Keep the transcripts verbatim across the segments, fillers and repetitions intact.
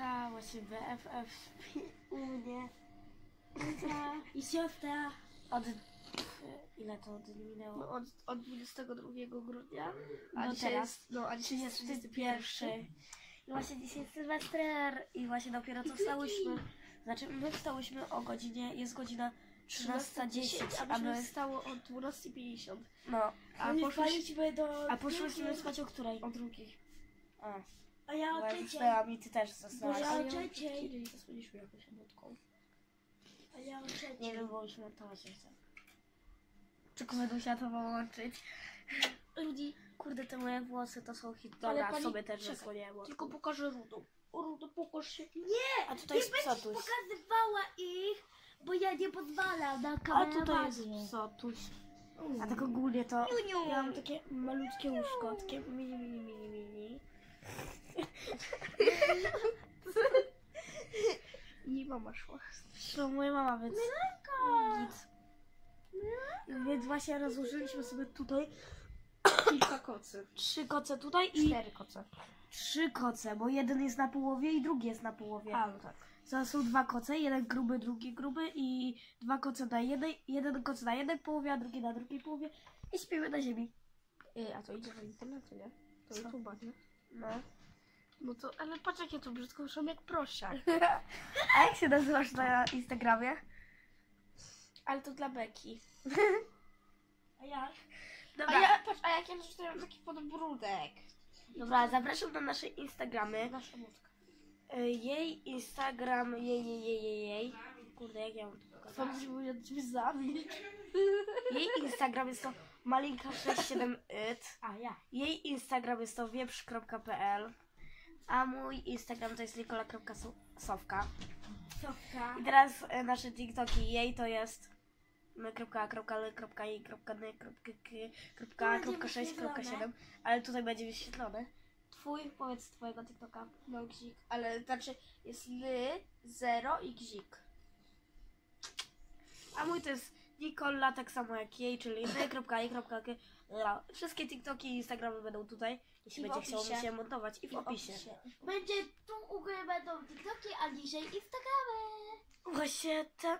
Malinka, właśnie B F F u mnie. I siostra. Od... Ile to od minęło? No od, od dwudziestego drugiego grudnia, a Do dzisiaj teraz. jest, no, a dzisiaj jest trzydziesty pierwszy. I właśnie dzisiaj jest Sylwester i właśnie dopiero co wstałyśmy. Znaczy my wstałyśmy o godzinie, jest godzina trzynasta dziesięć, a a my... stało o dwunasta pięćdziesiąt. No, A a poszliśmy do... A poszłyśmy spać o której? O drugiej. A, A ja bo o ja trzeciej. zasnęłam i ty też zasnęłaś. Ja o Ale trzeciej. Kiedy zasłoniśmy jakąś emotką. A ja o trzeciej. Nie wiem, bo już montować nie chcę. Tylko będę musiała to połączyć. Rudy, Kurde, te moje włosy to są hit. Ale Dobra, pani- sobie też czekaj, zasłoniłem. tylko pokażę Rudą. O Rudo, pokaż się. Nie! A tutaj jest nie będziesz psotuś. pokazywała ich, bo ja nie pozwalam na A kamerę. tutaj jest psotuś. A tak ogólnie to Niuniu. ja mam takie malutkie łóżko, takie mini, mini, mini, mini. Nie mama szła. To moja mama, więc nic. Więc właśnie rozłożyliśmy sobie tutaj Kilka kocy. trzy koce tutaj i Cztery koce. trzy koce, bo jeden jest na połowie i drugi jest na połowie. A, no tak. Zaraz są dwa koce, jeden gruby, drugi gruby i dwa koce na jednej, jeden koc na jednej połowie, a drugi na drugiej połowie i śpimy na ziemi. Ej, a to idzie na internecie, nie? To Co? YouTube'a, nie? No. No to, ale patrz jakie to brzydko wyszło jak prosiak. A jak się nazywasz na Instagramie? Ale to dla Beki. A jak? Dobra, A ja, patrz, a jak ja naczytałem taki podbródek. dobra, zapraszam na nasze Instagramy. Nasza młotka. Y, Jej Instagram, jej, jej, jej, jej, jej. Kurde, jak ja mam to pokazać? Sam się mówi od drzwiami. Jej Instagram jest to malinka sześćdziesiąt siedem it. A ja. Jej Instagram jest to wieprz kropka p l. A mój Instagram to jest nikola kropka sowka. Sofka. I teraz e, nasze TikToki jej to jest my.l.i.n.k.sześć.siedem, ale tutaj będzie wyświetlone. Twój, powiedz twojego TikToka. No gzik, ale znaczy jest ly, zero i gzik. A mój to jest Nikola, tak samo jak jej, czyli my.i.k. Wszystkie TikToki i Instagramy będą tutaj, jeśli I w będzie chciało mi opisie. się montować. I w opisie. Będzie tu u góry będą TikToki, a dzisiaj Instagramy. Właśnie te,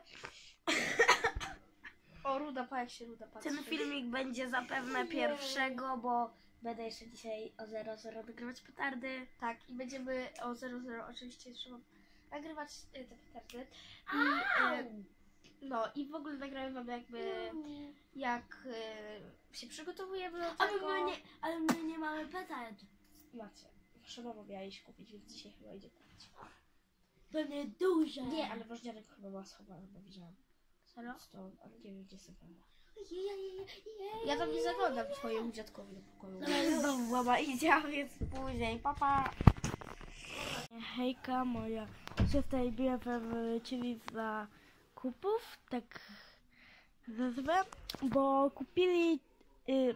O, Ruda, pa jak się Ruda patrzy. ten filmik będzie zapewne pierwszego, bo będę jeszcze dzisiaj o zero zero nagrywać petardy. Tak, i będziemy o zero zero oczywiście trzeba nagrywać e, te petardy. I, e, no i w ogóle nagramy wam jakby jak e, się przygotowujemy do Ale tego. my nie, ale my nie mamy petard. Macie. Wasza mama miała iść kupić, więc dzisiaj chyba idzie kupić. Pewnie duże. Nie, ale woźniarek chyba była schowana, bo widziałam. Serio? To, ale nie wiem gdzie sobie była. Jej, Ja tam nie zaglądam twojemu dziadkowi do pokoju. Znowu mama idzie, a więc później, papa. Hejka, moja siostra i B F F wrócili za kupów, tak nazwę, bo kupili y,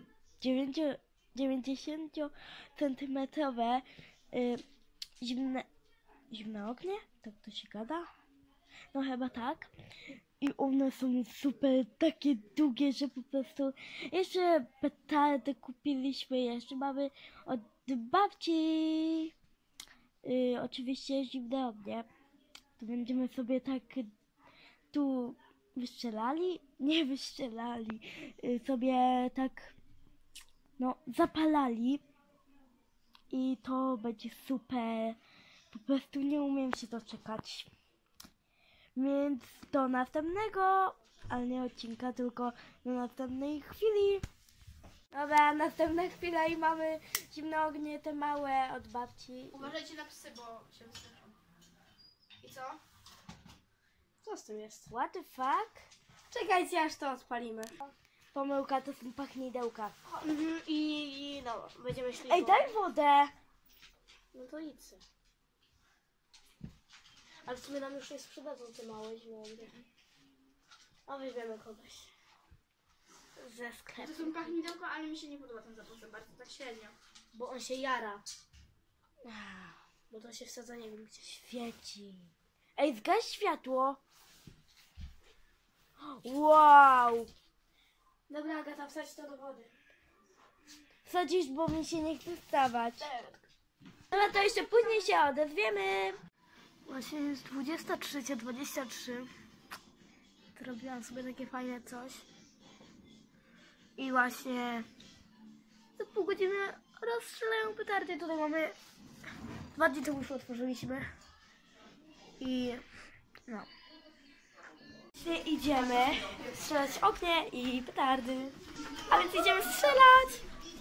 dziewięćdziesięciocentymetrowe y, zimne, zimne ognie, tak to się gada? No chyba tak. I one są super takie długie, że po prostu jeszcze petardy kupiliśmy, jeszcze mamy od babci. Yy, oczywiście zimne ognie. To będziemy sobie tak tu wystrzelali, nie wystrzelali, yy, sobie tak no zapalali i to będzie super. Po prostu nie umiem się doczekać. Więc do następnego, ale nie odcinka, tylko do następnej chwili. Dobra, następna chwila i mamy zimne ognie, te małe od babci. Uważajcie na psy, bo się wystraszą. I co? Co z tym jest? What the fuck? Czekajcie, aż to odpalimy. Pomyłka, to są pachnidełka. Mhm, i, i no, będziemy szli. Ej, po- daj wodę! No to idź. Ale w sumie nam już nie sprzedadzą te małe zimne ognie. A weźmiemy kogoś ze To sklepu, są pachnidełka, ale mi się nie podoba ten zapach za bardzo, tak średnio. bo on się jara. Bo to się wsadza, nie wiem gdzie. Świeci. Ej, zgaś światło! Wow! Dobra, Agata, wsadź to do wody. Wsadzisz, bo mi się nie chce wstawać. Dobra, to jeszcze później się odezwiemy. Właśnie jest dwudziesta trzecia dwadzieścia trzy. Zrobiłam sobie takie fajne coś. I właśnie za pół godziny rozstrzelają petardy. Tutaj mamy dwa dni temu już otworzyliśmy. I no. Właśnie idziemy strzelać w oknie i petardy. A więc idziemy strzelać!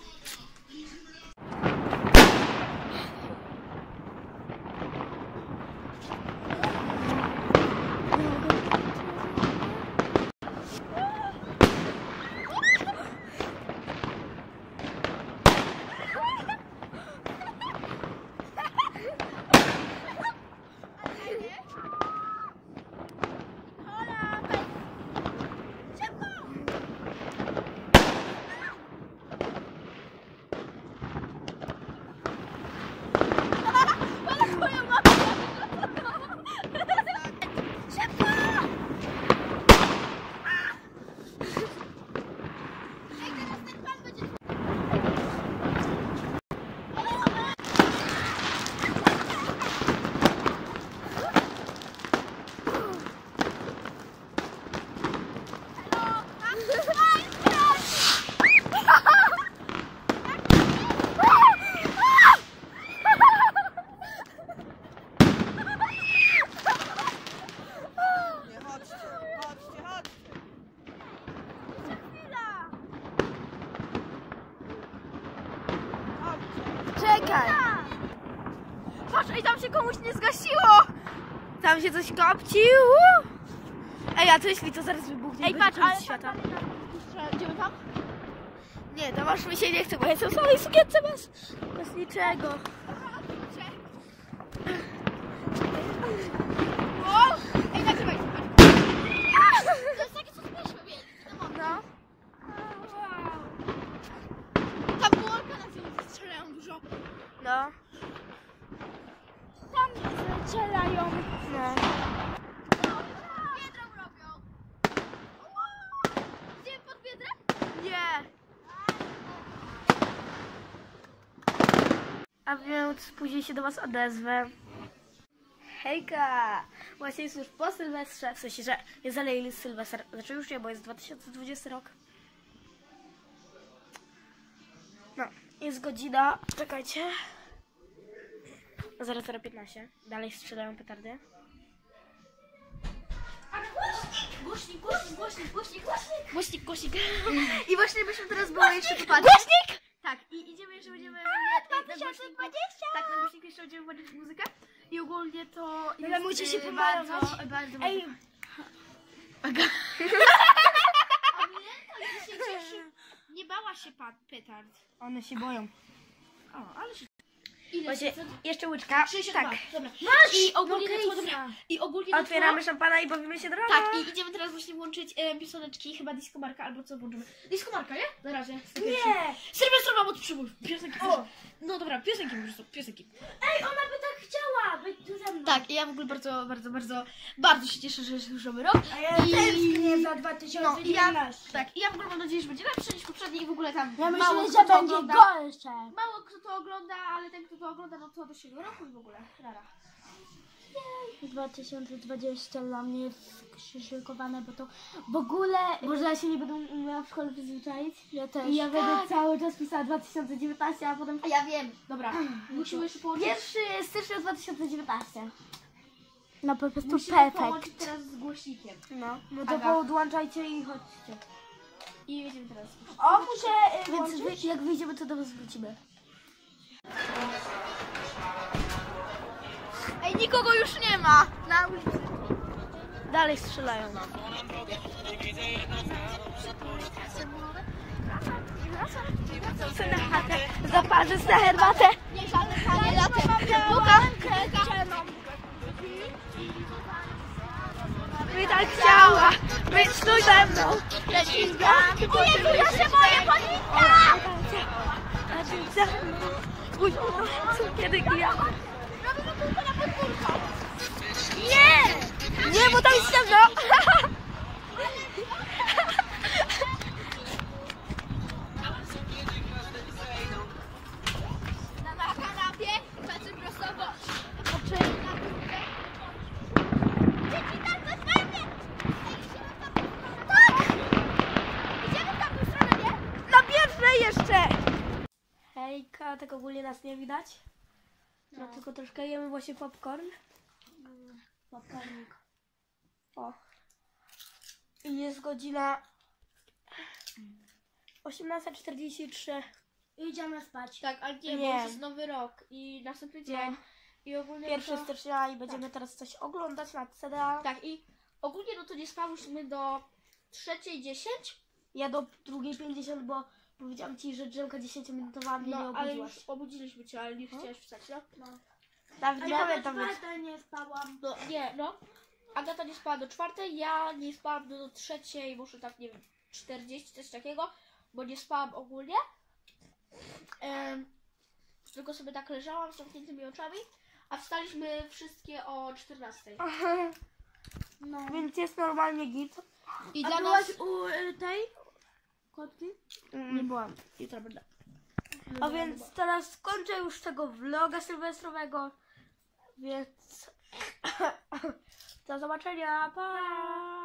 Czekaj! Patrz, ej, tam się komuś nie zgasiło! Tam się coś kopciło! Ej, a co jeśli to zaraz wybuchnie? Ej, patrz, ale świata. Idziemy tam? Nie, to masz mi się nie chce, bo ja jestem w samej sukience bez, bez niczego. O! Ej, nagrywaj! To jest takie, co śmieszne, wiesz? No. Ta bułka na tym strzelają dużo. No. Tam strzelają. No. Biedrem robią. Idziemy pod biedrem? Nie. A więc później się do was odezwę. Hejka! Właśnie jest już po Sylwestrze, w sensie, że jest dalej Sylwester. Znaczy już nie, bo jest dwa tysiące dwudziesty rok. No, jest godzina. Czekajcie. zero zero piętnaście. Dalej strzelają petardy. Głośnik, głośnik, głośnik, głośnik, głośnik. Głośnik, głośnik. I właśnie byśmy teraz były jeszcze popatrzeć. Głośnik! Tak, i idziemy jeszcze, będziemy na głośniku, tak, na głośniku jeszcze będziemy wchodzić muzykę. I ogólnie to jest musicie się e, pomalować. bardzo, bardzo, Ej, Pamiętaj, że się cieszy. Nie bała się pat, petard. one się boją. O, ale się... Ile? Właśnie, jeszcze łyczka. sześćdziesiąt dwa. Tak. Dobra. I ogólnie no to, dobra. I ogólnie to Otwieramy szampana i bawimy się drogą. Tak, i idziemy teraz właśnie włączyć e, pioseneczki, chyba Disco Marka, albo co włączymy? Disco Marka, nie? Na razie. Nie! Sylwestrowa moc przybój. Piosenki. O! No dobra, piosenki po prostu, piosenki. Ej, ona by tak chciała być tu ze mną. Tak, i ja w ogóle bardzo, bardzo, bardzo, bardzo się cieszę, że jest już nowy rok. A ja I- tęsknię za dwa No tysiące i ja, dziewiętnaście. tak, i ja w ogóle mam nadzieję, że będzie lepszy niż poprzedni i w ogóle tam Ja mało myślę, kto że to będzie ogląda. gorsze. Mało kto to ogląda, ale ten kto to ogląda, no to do siebie roku i w ogóle. Rara. dwa tysiące dwudziesty dla mnie jest skrzyżowane, bo to w ogóle... Może ja się nie będę umiała w szkole przyzwyczaić. Ja też. I ja będę cały czas pisała dwa tysiące dziewiętnaście, a potem... A ja wiem. Dobra, musimy jeszcze połączyć. Pierwszy stycznia dwa tysiące dziewiętnaście. No po prostu Musimy perfekt. połączyć teraz z głośnikiem. No. No to Aga. podłączajcie i chodźcie. I jedziemy teraz. O, muszę y, Więc włączyć. wy, jak wyjdziemy, to do was wrócimy. Ej, nikogo już nie ma na ulicy. Dalej strzelają. Chcę na chatę, zaparzę sobie herbatę. Nie żadne panie latem. Buka. By tak chciała być tu ze mną. O Jezu, ja się boję, policja! A ty ze mną. Później, kiedy ja. Robimy kółko na podwórko. Nie! Nie, bo tam jest ciemno. Na kanapie, patrzę prosto w oczy. Patrzę na górkę. Agatek ogólnie nas nie widać. No, No. tylko troszkę jemy właśnie popcorn. Popcornik. O. I jest godzina osiemnasta czterdzieści trzy. Idziemy spać. Tak, ale nie, Nie. bo już jest nowy rok i następny dzień. I ogólnie Pierwszy to... stycznia i będziemy teraz coś oglądać na C D A. Tak, i ogólnie no to nie spałyśmy do trzeciej dziesięć. Ja do drugiej pięćdziesiąt, bo powiedziałam ci, że drzemka dziesięciominutowa mnie nie No, ale obudziłaś. już obudziliśmy cię, ale nie chciałaś wstać, no? Dawid, A ja pamiętam do być. czwartej nie spałam. No, nie, no. Agata nie spała do czwartej, ja nie spałam do trzeciej, może tak, nie wiem, czterdzieści, coś takiego, bo nie spałam ogólnie. Em, tylko sobie tak leżałam z zamkniętymi oczami, a wstaliśmy wszystkie o czternastej. No. Więc jest normalnie git. I A dla byłaś nas... u y, tej kotki? Nie byłam. Jutro będę. A więc teraz kończę już tego vloga sylwestrowego. Więc do zobaczenia. Pa!